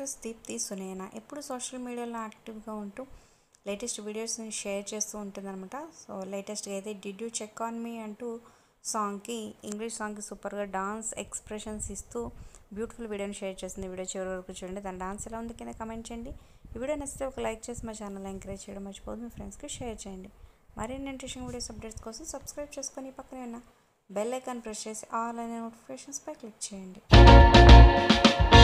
Actress Deepti Sunaina ఎప్పుడు social మీడియాలో యాక్టివ్గా ఉంటూ లేటెస్ట్ వీడియోస్ని షేర్ చేస్తూ ఉంటుందన్నమాట. సో లేటెస్ట్గా అయితే did you check on me అంటూ సాంగ్కి, ఇంగ్లీష్ సాంగ్కి సూపర్గా డాన్స్ ఎక్స్ప్రెషన్స్ ఇస్తూ బ్యూటిఫుల్ వీడియోని షేర్ చేస్తుంది. వీడియో చివరి వరకు చూడండి. దాని డాన్స్ ఎలా ఉంది కింద కమెంట్ చేయండి. ఈ వీడియో నచ్చితే ఒక లైక్ చేసి మా ఛానల్ ఎంకరేజ్ చేయడం మర్చిపోదు. మీ ఫ్రెండ్స్కి షేర్ చేయండి. మరిన్ని ఇంట్రెస్టింగ్ వీడియోస్ అప్డేట్స్ కోసం సబ్స్క్రైబ్ చేసుకొని పక్కనే ఉన్న బెల్ ఐకాన్ ప్రెస్ చేసి ఆల్ అనే నోటిఫికేషన్స్పై క్లిక్ చేయండి.